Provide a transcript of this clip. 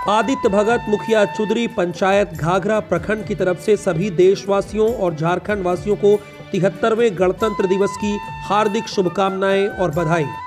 आदित्य भगत, मुखिया चुदरी, पंचायत घाघरा प्रखंड की तरफ से सभी देशवासियों और झारखंड वासियों को 73वें गणतंत्र दिवस की हार्दिक शुभकामनाएं और बधाई।